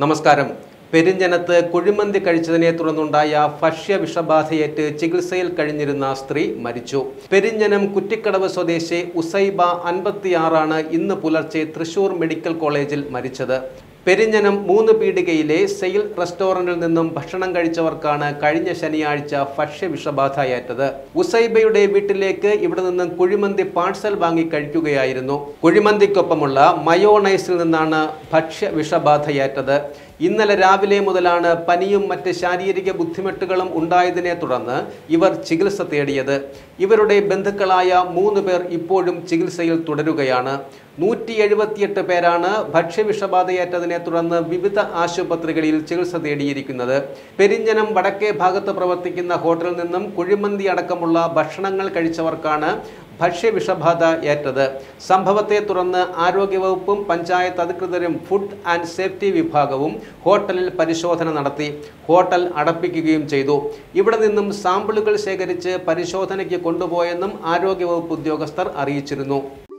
നമസ്കാരം. പെരിഞ്ഞനത്ത് കുഴിമന്തി കഴിച്ചതിനെ തുടർന്നുണ്ടായ ഭക്ഷ്യവിഷബാധയേറ്റ് ചികിത്സയിൽ കഴിഞ്ഞിരുന്ന സ്ത്രീ മരിച്ചു. പെരിഞ്ഞനം കുറ്റിക്കടവ് സ്വദേശി ഉസൈബ 56 ഇന്ന് പുലർച്ചെ തൃശൂർ മെഡിക്കൽ കോളേജിൽ മരിച്ചത്. പെരിഞ്ഞനം 3 പീടികയിലെ സെയിൽ റെസ്റ്റോറന്റിൽ നിന്നും ഭക്ഷണം കഴിച്ചവർക്കാണ് കഴിഞ്ഞ ശനിയാഴ്ച ഭക്ഷ്യവിഷബാധയേറ്റത്. ഉസൈബയുടെ വീട്ടിലേക്ക് ഇവിടെ നിന്നും കുഴിമന്തി പാഴ്സൽ വാങ്ങി കഴിക്കുകയായിരുന്നു. കുഴിമന്തിക്കൊപ്പമുള്ള മയോണൈസിൽ നിന്നാണ് ഭക്ഷ്യവിഷബാധയേറ്റത്. ഇന്നലെ രാവിലെ മുതലാണ് പനിയും മറ്റ് ശാരീരിക ബുദ്ധിമുട്ടുകളും ഉണ്ടായതിനെ തുടർന്ന് ഇവർ ചികിത്സ തേടിയത്. ഇവരുടെ ബന്ധുക്കളായ 3 പേർ ഇപ്പോഴും ചികിത്സയിൽ തുടരുകയാണ്. 178 പേരാണ് ഭക്ഷ്യവിഷബാധയേറ്റതിനെ തുടർന്ന് വിവിധ ആശുപത്രികളിൽ ചികിത്സ തേടിയിരിക്കുന്നത്. പെരിഞ്ഞനം വടക്കേ ഭാഗത്ത് പ്രവർത്തിക്കുന്ന ഹോട്ടലിൽ നിന്നും കുഴിമന്തി അടക്കമുള്ള ഭക്ഷണങ്ങൾ കഴിച്ചവർക്കാണ് ഭക്ഷ്യവിഷബാധ ഏറ്റത്. സംഭവത്തെ തുടർന്ന് ആരോഗ്യവകുപ്പും പഞ്ചായത്ത് അധികൃതരും ഫുഡ് ആൻഡ് സേഫ്റ്റി വിഭാഗവും ഹോട്ടലിൽ പരിശോധന നടത്തി. ഹോട്ടൽ അടപ്പിക്കുകയും ചെയ്തു. ഇവിടെ നിന്നും സാമ്പിളുകൾ ശേഖരിച്ച് പരിശോധനയ്ക്ക് കൊണ്ടുപോയെന്നും ആരോഗ്യവകുപ്പ് ഉദ്യോഗസ്ഥർ അറിയിച്ചിരുന്നു.